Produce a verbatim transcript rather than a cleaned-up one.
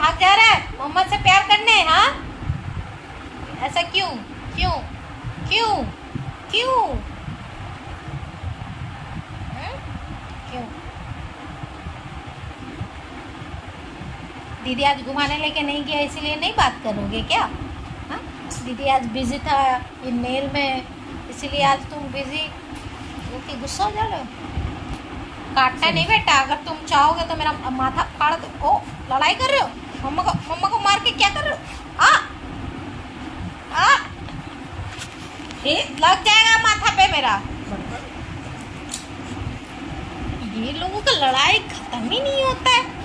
भाग जा रहा है मम्मा से प्यार करने। हाँ ऐसा क्यों क्यों क्यों क्यों क्यों? दीदी आज घुमाने लेके नहीं गया इसलिए नहीं बात करोगे क्या? हाँ दीदी आज बिजी था ये नेल में इसलिए आज तुम बिजी ओके गुस्सा हो जा रहे हो। काटना नहीं बेटा, अगर तुम चाहोगे तो मेरा माथा फाड़ दो। ओ लड़ाई कर रहे हो मम्मा को, मम्मा को मार के क्या कर रहे हो? आ आ ये लग जाएगा माथा पे मेरा। ये लोगों का लड़ाई खत्म ही नहीं होता है।